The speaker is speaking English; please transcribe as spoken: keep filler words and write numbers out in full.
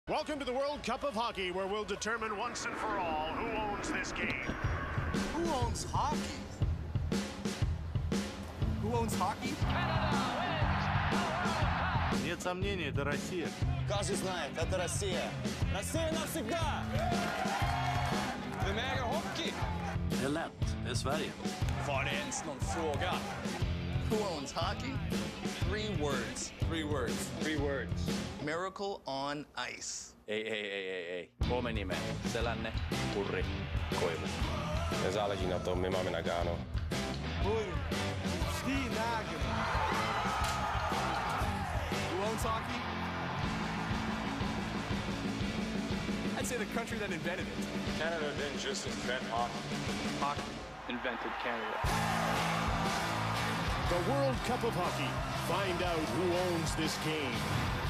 Welcome to the World Cup of Hockey, where we'll determine once and for all who owns this game. Who owns hockey? Who owns hockey? Нет сомнений, это Россия. Каждый знает, это Россия. Россия навсегда! Vem äger hockey? Det är lätt, det är Sverige. Var det ens någon fråga? Who owns hockey? Three words. Three words. Three words. Miracle on ice. Ei, ei, ei, ei, ei. Kolme nimeä. Selänne, Kurri, Koivu. Ne záleží na tom, my máme Nagano. Who owns hockey? I'd say the country that invented it. Canada didn't just invent hockey. Hockey invented Canada. The World Cup of Hockey. Find out who owns this game.